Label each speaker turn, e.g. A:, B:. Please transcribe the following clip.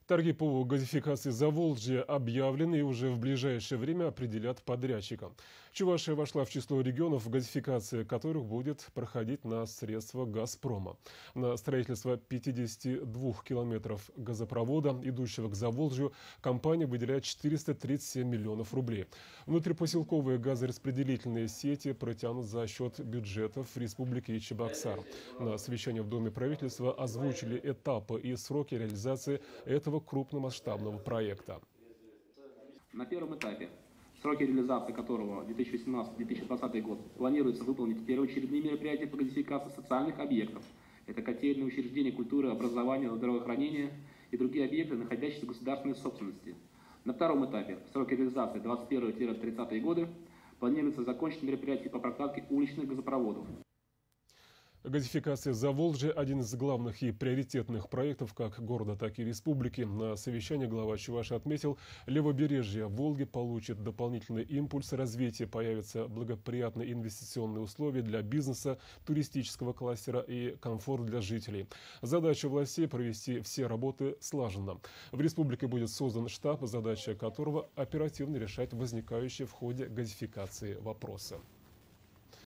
A: Торги по газификации Заволжья объявлены и уже в ближайшее время определят подрядчика. Чувашия вошла в число регионов, газификация которых будет проходить на средства «Газпрома». На строительство 52 километров газопровода, идущего к Заволжью, компания выделяет 437 миллионов рублей. Внутрипоселковые газораспределительные сети протянут за счет бюджетов Республики Чебоксар. На совещании в Доме правительства озвучили этапы и сроки реализации этого крупномасштабного проекта.
B: На первом этапе, сроки реализации которого 2018-2020 год, планируется выполнить первоочередные мероприятия по газификации социальных объектов. Это котельные, учреждения культуры, образования, здравоохранения и другие объекты, находящиеся в государственной собственности. На втором этапе, сроки реализации 21-30 годы, планируется закончить мероприятия по прокладке уличных газопроводов.
A: Газификация Заволжья – один из главных и приоритетных проектов как города, так и республики. На совещании глава Чувашии отметил, левобережье Волги получит дополнительный импульс развития, появятся благоприятные инвестиционные условия для бизнеса, туристического кластера и комфорт для жителей. Задача властей – провести все работы слаженно. В республике будет создан штаб, задача которого – оперативно решать возникающие в ходе газификации вопросы.